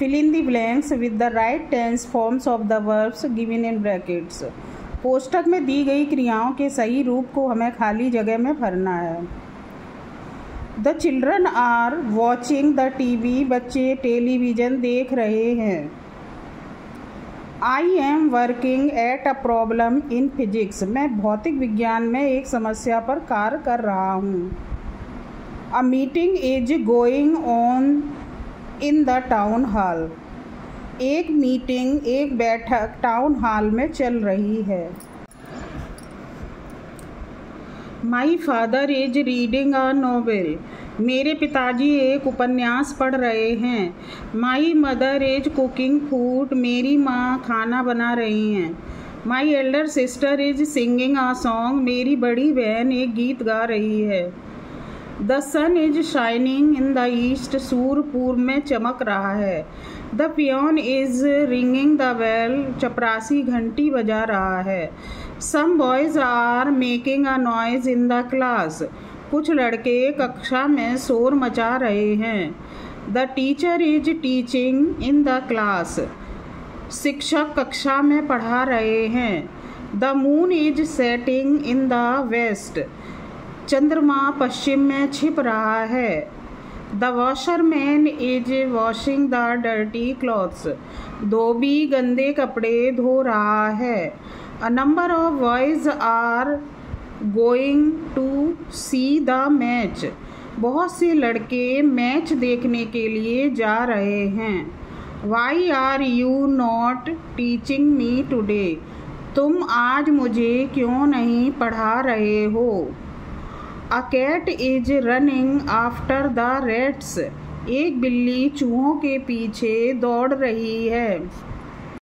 Fill in the blanks with the right tense forms of the verbs given in brackets. कोष्ठक में दी गई क्रियाओं के सही रूप को हमें खाली जगह में भरना है। The children are watching the TV. बच्चे टेलीविज़न देख रहे हैं। I am working at a problem in physics. मैं भौतिक विज्ञान में एक समस्या पर कार्य कर रहा हूँ। A meeting is going on in the town hall. एक बैठक टाउन हॉल में चल रही है। My father is reading a novel. मेरे पिताजी एक उपन्यास पढ़ रहे हैं। My mother is cooking food. मेरी माँ खाना बना रही हैं। My elder sister is singing a song. मेरी बड़ी बहन एक गीत गा रही है। The sun is shining in the east. सूर्य पूर्व में चमक रहा है। The peon is ringing the bell. चपरासी घंटी बजा रहा है। Some boys are making a noise in the class. कुछ लड़के कक्षा में शोर मचा रहे हैं। The teacher is teaching in the class. शिक्षक कक्षा में पढ़ा रहे हैं। The moon is setting in the west. चंद्रमा पश्चिम में छिप रहा है। The washerman is washing the dirty clothes. धोबी गंदे कपड़े धो रहा है। A number of boys are going to see the match. बहुत से लड़के मैच देखने के लिए जा रहे हैं। Why are you not teaching me today? तुम आज मुझे क्यों नहीं पढ़ा रहे हो? A cat is running after the rats. एक बिल्ली चूहों के पीछे दौड़ रही है।